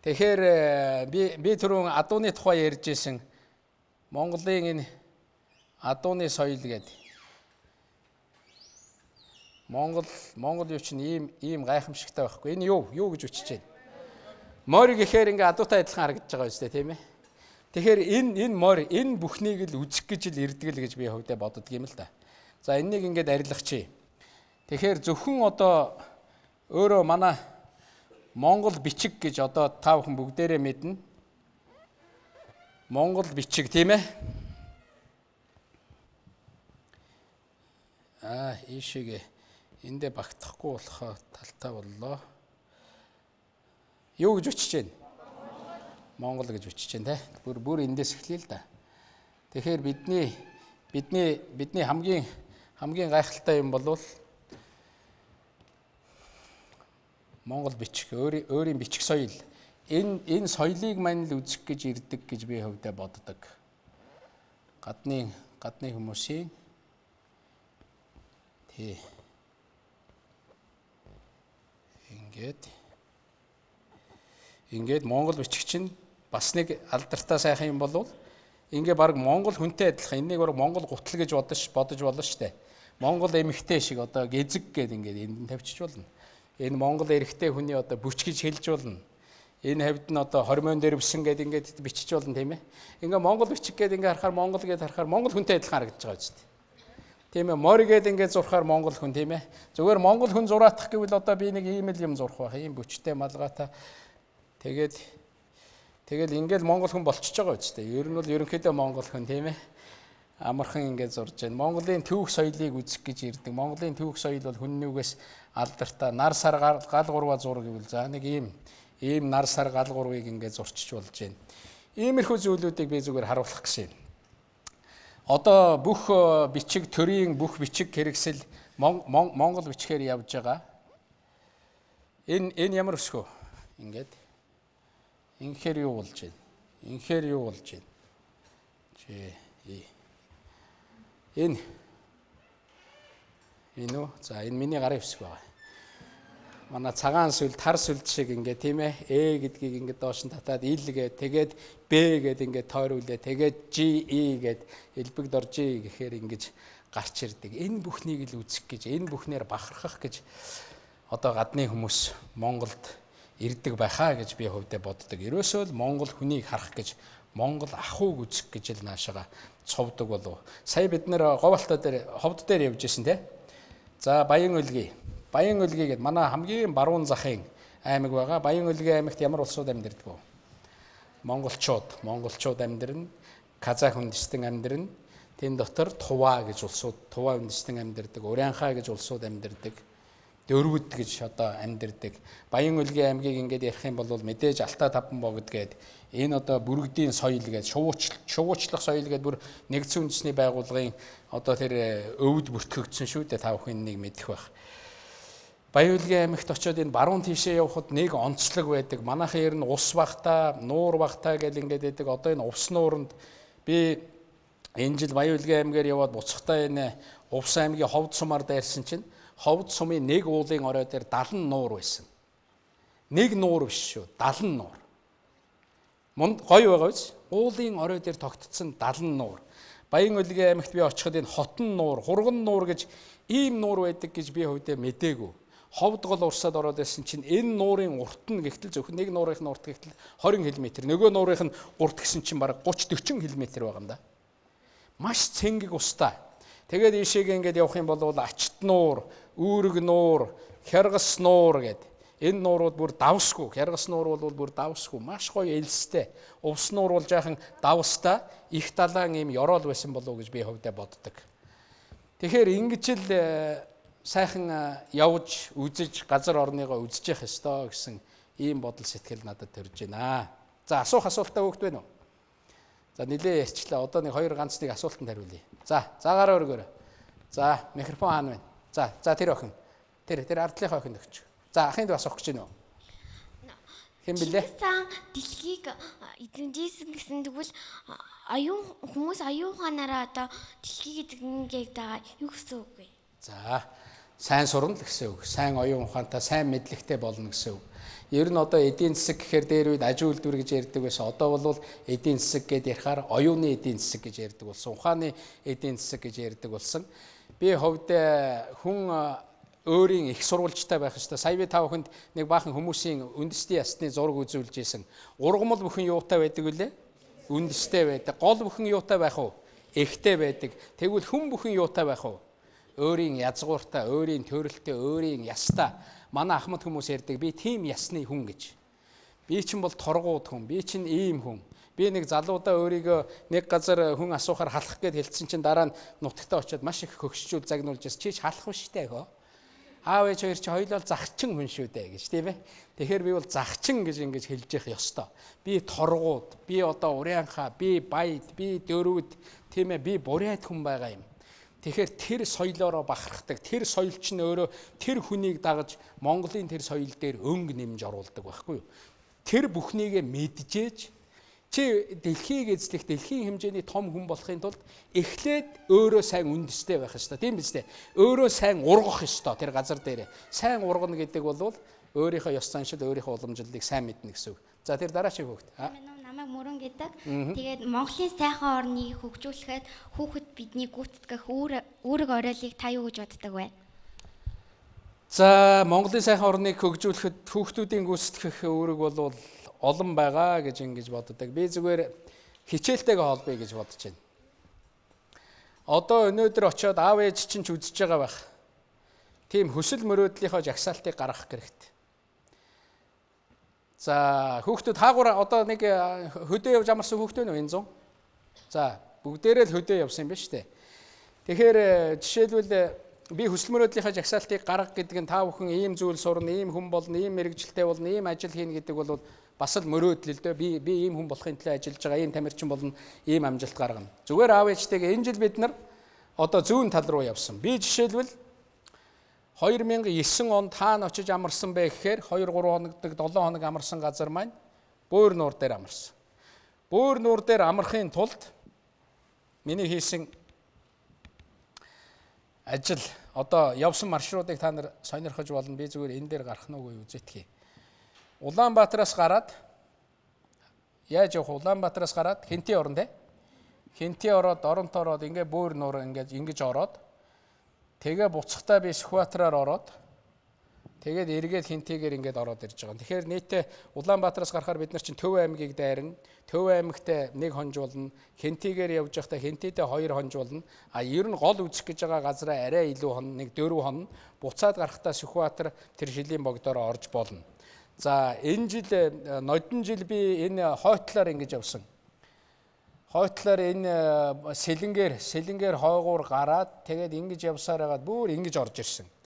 Тэгэхээр би түрүүн адууны тухай ярьж ирсэн. Монголын энэ адууны соёл гэдэг. Монгол юу чинь ийм гайхамшигтай байхгүй. Энэ юу гэж үчиж байна? Морь гэхээр ингээ адуутай адилхан харагдаж байгаа үстэй тийм ээ. Тэгэхээр энэ морь энэ бүхнийг л үзэх гэж л ирдэг л гэж би хөвдөө боддог юм л да. За энэнийг ингээд арилгачих. Тэгэхээр зөвхөн одоо өөрөө манай Монгол бичиг гэж одоо та бүхэн бүгдээрээ мэднэ. Монгол бичиг тийм ээ. Ийшээгээ эндээ багтахгүй болохоо талтай боллоо. Юу гэж үчиж байна? Монгол гэж үчиж байна те. Бүр эндээс эхлэе л да. Тэгэхээр бидний хамгийн гайхалтай юм бол Монгол бичиг, өөрийн бичиг соёл. Энэ соёлыг мань л үзэх гэж ирдэг гэж би хөвдөө боддог. Гадны хүмүүсийн тий. Ингээд Монгол бичиг чинь бас нэг алдартай сайхан юм болвол ингээ баг Монгол хүнтэй адилхан энийг баг Монгол гутал гэж бодож болно шүү дээ. Монгол эмэгтэй шиг одоо гэзэг гэдэг ингээд энд тавьчих болно. Энэ Монгол эрэгтэй хүний одоо бүч гэж хэлж болно. Энэ хавьд нь одоо хормон дэрвсэн гэдэг ингээд бичиж болно тийм ээ. Ингээ Монгол бичиг гэдэг ингээ харахаар Монгол хүнтэй адилхан харагдаж байгаа шүү дээ. Тийм ээ. Морь гэдэг ингээ зурхаар Монгол хүн тийм ээ. Зүгээр Монгол хүн зураатах гэвэл одоо би нэг ийм л юм зурх байх. Ийм бүчтэй малгайтай. Тэгэл ингээл Монгол хүн болчихж байгаа үстэй. Ер нь бол ерөнхийдөө Монгол хүн тийм ээ. Амархан ингээд зурж байна. Монголын төвх соёлыг үзэх гэж ирдэг. Монголын төвх соёл бол хүннүүгээс алдартай. Нар сар гал гурва зур гэвэл за нэг ийм нар сар гал гурвыг ингээд зурчиж болж байна. Иймэрхүү зүйлүүдийг би зүгээр харуулах гэсэн юм. Одоо бүх бичиг төрийн бүх бичиг хэрэгсэл Монгол бичгээр явж байгаа. Энэ ямар өсгөө? Ингээд инхээр юу болж байна? Энэ үү? За энэ миний гарын өсгөө байгаа. Манай цагаан сүл, тар сүлд шиг ингээ тийм ээ. Гэдгийг ингээ доош нь татаад ил гэ тэгээд Б гэд ингээ тойруулээ. Тэгээд G гэд элбэг дор G гэхээр ингэж гарч ирдэг. Энэ бүхнийг л үзэх гэж, энэ бүхнээр бахархах гэж одоо гадны хүмүүс Монголд ирдэг байхаа гэж би хөвдөө боддог. Ерөөсөө л Монгол хүнийг харах гэж, Монгол ахуйг үзэх гэж л наашаага цовдөг болов. Сая бид нэр говьалтай дээр ховд дээр явж исэн те. За Баян Өлгий гэдэг манай хамгийн баруун захын аймаг байгаа. Баян Өлгий аймагт ямар улсууд амьдардаг вэ? Монголчууд амьдарна. Казах үндэстэн амьдарна. Тэн дотор Тува гэж улсууд, Тува үндэстэн амьдардаг. Урянхаа гэж улсууд амьдардаг. Дөрвөд гэж одоо амьдардаг. Баян Өлгий аймгийг ингээд ярих юм бол мэдээж Алтай Таван богд гээд энэ одоо бүргэдийн соёл гээд шувуучлах соёл гээд бүр нэгдсэн үндэсний байгууллагын одоо тэр өвд бүртгэгдсэн шүү дээ. Та бүхэн нэг мэдэх байх. Баян Өлгий аймагт очиод энэ баруун тийшээ явхад нэг онцлог байдаг. Манайхан ер нь ус багтаа, нуур багтаа гэж ингээд байдаг. Одоо энэ увс нууранд би энэ жил Баян Өлгий аймгаар яваад буцахтаа энэ Увс аймгийн Ховд сумаар дайрсан чинь Ховд сумын нэг уулын орой дээр 70 нуур байсан. Нэг нуур биш шүү, 70 нуур. Гоё байгаа биз? Уулын орой дээр тогтцсон 70 нуур. Баян Өлгий аймагт би очиход энэ хотон нуур, хурган нуур гэж ийм нуур байдаг гэж би хөвдөө мэдээгүй. Ховд гол урсаад ороод байсан чинь энэ нуурын урт нь гэхтэл зөвхөн нэг нуурынх нь урт гэхтэл 20 км. Нөгөө нуурынх нь урт гэсэн чинь бараг 30-40 км байгаа юм да. Маш цэнгэг устай. Тэгээд ийшээгээ ингээд явах юм бол Ачт нуур, Үүрэг нуур, Хяргас нуур гэд энэ нуурууд бүр давсгүй. Хяргас нуур бол бүр давсгүй. Маш гоё элстэй. Увс нуур бол жаахан давстай, их далайн ийм ёроол байсан болов уу гэж би хөвдөө боддог. Тэгэхээр ингэж л сайхан явж, үзэж, газар орныгоо үзэж явах ёстой гэсэн ийм бодол сэтгэл надад төрж байна. За асуултаа өгд байна уу? За нилээ ярьчлаа. Одоо нэг хоёр ганц нэг асуултанд хариулъя. За гараа өргөөрэй. За микрофон хаана байна? За тэр охин. Тэр ардлынхаа охин өгч. За ахын дэ асуух гэж байна уу? Хэн блэ? Сан дэлхийг эзэмжсэн гэсэн тэгвэл хүмүүс аюун ухаанаараа одоо дэлхийг эзэмгээд байгаа юу гэсэн үг вэ? За сайн сурна л гэсэн үг. Сайн оюун ухаантай, сайн мэдлэгтэй болно гэсэн үг. Ер нь одоо эдийн засаг гэхээр дээр үед аж үйлдвэр гэж ярьдаг байсан. Одоо бол эдийн засаг гэдээ ярихаар оюуны эдийн засаг гэж ярьдаг болсон. Ухааны эдийн засаг гэж ярьдаг болсон. Би хувьд хүн өөрийн их сурвалжтай байх ёстой. Сая би та бүхэнд нэг баахан хүмүүсийн үндэсний ясны зураг үзүүлж ийсэн. Ургамал бүхэн юутай байдаг вүлээ? Үндэстэй байдаг. Гол бүхэн юутай байх вэ? Эхтэй байдаг. Тэгвэл хүн бүхэн юутай байх вэ? Өөрийн язгууртай, өөрийн төрөлтэй, өөрийн ястай. Манай ахмад хүмүүс ярьдаг би тийм ясны хүн гэж. Би чинь бол торгууд хүн, би чинь ийм хүн. Би нэг залуудаа өөрийгөө нэг газар хүн асуухаар халах гээд хэлсэн чинь дараа нь нутагтаа очиод маш их хөгшчүүл загнуулж яс чийч халах биш дээ хөө. Аав ээж хоёр чи хоёулаа загчин хүн шүү дээ гэж тийм ээ. Тэгэхээр би бол загчин гэж ингэж хэлж явах ёстой. Би торгууд, би одоо урянхаа, би баяд, би дөрвөд тийм ээ би бурайд хүн байгаа юм. Тэгэхээр тэр соёлоороо бахархдаг, тэр соёл чинь өөрөө тэр хүнийг дагаж Монголын тэр соёл дээр өнгө нэмж оруулдаг байхгүй юу? Тэр бүхнийгээ мэджээж чи дэлхийг эзлэх, дэлхийн хэмжээний том хүн болохын тулд эхлээд өөрөө сайн үндэстэй байх ёстой. Тийм биз дээ. Өөрөө сайн ургах ёстой тэр газар дээр. Сайн ургана гэдэг бол өөрийнхөө ёс заншил, өөрийнхөө уламжлалыг сайн мэднэ гэсэн үг. За тэр дараачийн хүүхэд. Намайг Мөрөн гэдэг. Тэгээд Монголын сайхан орныг хөгжүүлэхэд хүүхэд бидний гүйцэтгэх үүрэг оройлыг та юу гэж боддог вэ? За Монголын сайхан орныг хөгжүүлэхэд хүүхдүүдийн гүйцэтгэх үүрэг бол олон байгаа гэж ингэж боддог. Би зүгээр хичээлтэйгээ холбоё гэж бодож байна. Одоо өнөөдөр очиод аав ээж чинь ч үзэж байгаа байх. Тийм хүсэл мөрөөдлийнхөө жагсаалтыг гаргах хэрэгтэй. За хүүхдүүд хаагур одоо нэг хөдөө явж амарсан хүүхдүүд нөө энэ 100. За бүгдээрээ л хөдөө явсан юм байна шүү дээ. Тэгэхээр жишээлбэл би хүсэл мөрөөдлийнхөө жагсаалтыг гарга гэдэг нь та бүхэн ийм зүйл сурна, ийм хүн болно, ийм мэрэгжилтэй болно, ийм ажил хийнэ гэдэг бол бас л мөрөөдөл л дээ. Би ийм хүн болохын төлөө ажиллаж байгаа, ийм тамирчин болно, ийм амжилт гаргана. Зүгээр аав ээжтэйгээ энэ жил бид нар одоо зүүн тал руу явсан. Би жишээлбэл 2009 онд хаана очиж амарсан бэ гэхээр 2-3 хоногдаг 7 хоног амарсан газар маань Бөөр нуур дээр амарсан. Бөөр нуур дээр амархын тулд миний хийсэн ажил одоо явсан маршрутыг та нар сонирхож болно. Би зүгээр энэ дээр гарах нь үгүй үзэтгэе. Улаанбаатараас гараад яаж явах? Улаанбаатараас гараад Хинтээ орно те. Хинтээ ороод Доронт ороод ингээ Бөөр нуур ингэж ороод тэгээ буцахтаа би Сүхбаатараар ороод тэгээд эргээд Хинтэйгээр ингээд ороод ирж байгаа. Тэгэхээр нийтээ Улаанбаатараас гарахаар бид нар чинь Төв аймгийг дайрна. Төв аймагт 1 хонжуулна. Хинтэйгээр явж байхдаа Хинтэйдээ 2 хонжуулна. А ер нь гол үзэх гэж байгаа газараа арай илүү хон, нэг 4 хон. Буцаад гарахтаа Сүхбаатар тэр шилийн богдороо орж болно. За энэ жил нодон жил би энэ хойтлоор ингэж явсан. Хойтлоор энэ сэлэнгээр хойгуур гараад тэгээд ингэж явсаар хагаад бүр ингэж орж ирсэн.